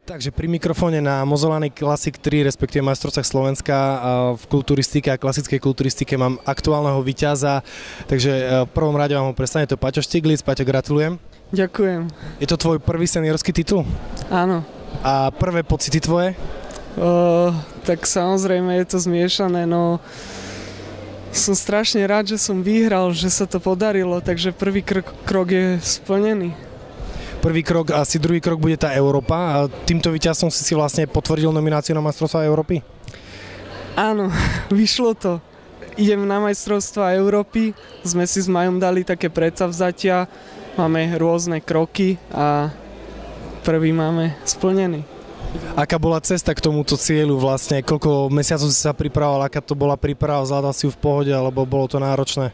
Takže pri mikrofóne na Mozolany Classic 3, respektíve majstrovstvách Slovenska v kulturistike a klasickej kulturistike mám aktuálneho víťaza, takže v prvom rade vám ho predstavím, to je Paťo Štiglic. Paťo, gratulujem. Ďakujem. Je to tvoj prvý seniorský titul? Áno. A prvé pocity tvoje? Tak samozrejme je to zmiešané, no som strašne rád, že som vyhral, že sa to podarilo, takže prvý krok je splnený. Prvý krok, asi druhý krok bude tá Európa a týmto víťazstvom si vlastne potvrdil nomináciu na majstrovstvá Európy? Áno, vyšlo to. Idem na majstrovstvá Európy, sme si s Majom dali také predsavzatia, máme rôzne kroky a prvý máme splnený. Aká bola cesta k tomuto cieľu vlastne? Koľko mesiacov si sa pripravoval? Aká to bola príprava? Zvládal si ju v pohode alebo bolo to náročné?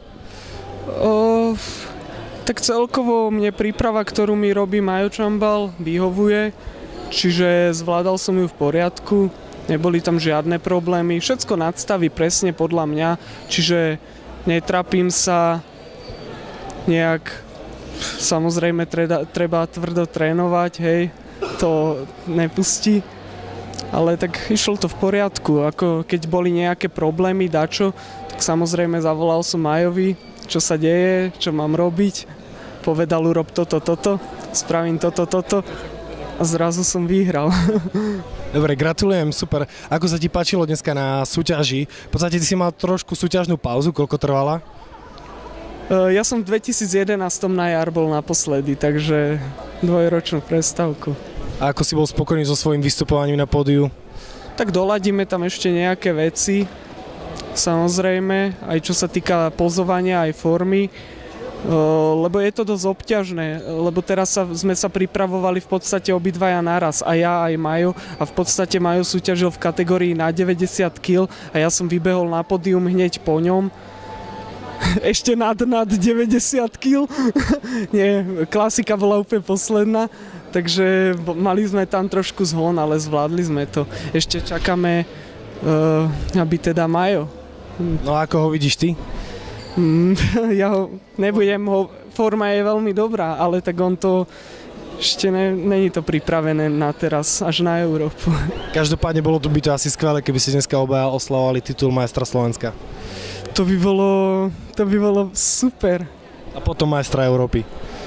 Tak celkovo mne príprava, ktorú mi robí Majo Čambal, vyhovuje, čiže zvládal som ju v poriadku, neboli tam žiadne problémy, všetko nadstaví presne podľa mňa, čiže netrapím sa nejak, samozrejme treba tvrdo trénovať, hej, to nepustí, ale tak išlo to v poriadku, ako keď boli nejaké problémy, dačo, tak samozrejme zavolal som Majovi, čo sa deje, čo mám robiť. Povedal, urob toto, spravím toto a zrazu som vyhral. Dobre, gratulujem, super. Ako sa ti páčilo dneska na súťaži? V podstate ty si mal trošku súťažnú pauzu, koľko trvala? Ja som v 2011 na jar bol naposledy, takže dvojročnú prestávku. A ako si bol spokojný so svojím vystupovaním na pódiu? Tak doladíme tam ešte nejaké veci, samozrejme, aj čo sa týka pozovania, aj formy. Lebo je to dosť obťažné, lebo teraz sme sa pripravovali v podstate obidvaja naraz, a ja aj Majo, a v podstate Majo súťažil v kategórii na 90 kg a ja som vybehol na pódium hneď po ňom. Ešte nad 90 kg. Nie, klasika bola úplne posledná, takže mali sme tam trošku zhon, ale zvládli sme to. Ešte čakáme, aby teda Majo. No a ako ho vidíš ty? Ja ho nebudem, forma je veľmi dobrá, ale tak on to ešte není to pripravené na teraz, až na Európu. Každopádne by to asi skvelé, keby si dneska obaja oslavovali titul majstra Slovenska. To by bolo super. A potom majstra Európy.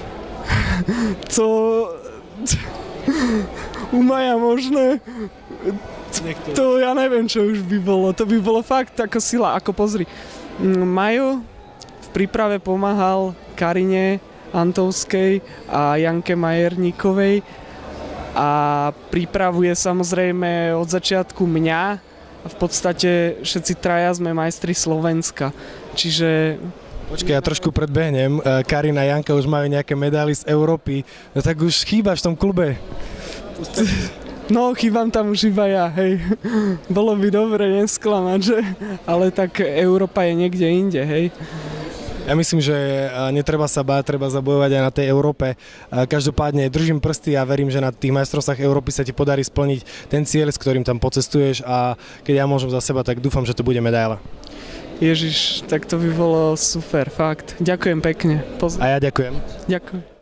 U Maja možné. To ja neviem, čo už by bolo. To by bolo fakt ako sila, ako pozri. Majo v príprave pomáhal Karine Antovskej a Janke Majerníkovej a pripravuje samozrejme od začiatku mňa a v podstate všetci traja sme majstri Slovenska. Čiže... Počkaj, ja trošku predbehnem. Karina a Janka už majú nejaké medaily z Európy, no tak už chýbaš v tom klube. No, chýbam tam už iba ja, hej. Bolo by dobre nesklamať, že? Ale tak Európa je niekde inde, hej. Ja myslím, že netreba sa báť, treba zabojovať aj na tej Európe. Každopádne držím prsty a verím, že na tých majstrovstvách Európy sa ti podarí splniť ten cieľ, s ktorým tam pocestuješ, a keď ja môžem za seba, tak dúfam, že to bude medaila. Ježiš, tak to by bolo super, fakt. Ďakujem pekne. A ja ďakujem. Ďakujem.